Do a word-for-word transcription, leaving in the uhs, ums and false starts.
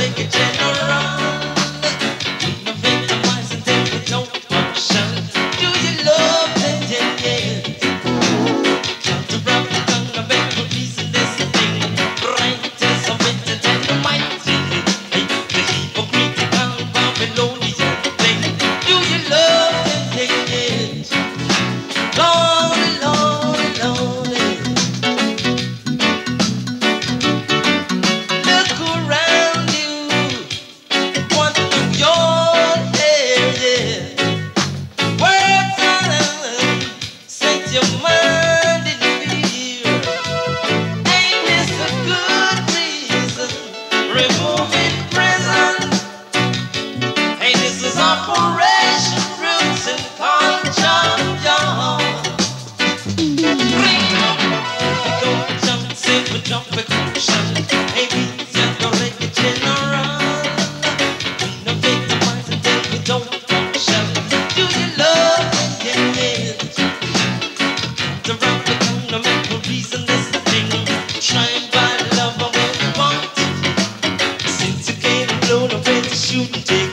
reggae general. We no victimize and then we don't function. Do you love it? Yeah, yeah. Come to rap the tongue and make a reason this thing. Right is a witness and the mighty. Hey, the hypocritical Babylonian thing. Do you love it? Yeah, yeah. Lordy, Lordy, Lordy. Look around you. What of your head, yeah. Words alone set your mind in fear. Ain't this a good reason? Removing prison. Hey, this is Operation Roots and Culture, y'all. Ring up, we go jump, sing, we jump, we cushion. Hey, we send the reggae general. We no victimize and then we don't function. Do you love it? Yeah, yeah. The rock the corner, make a reason this thing. Shine by love and what we want. Since you came and blown away to shoot it.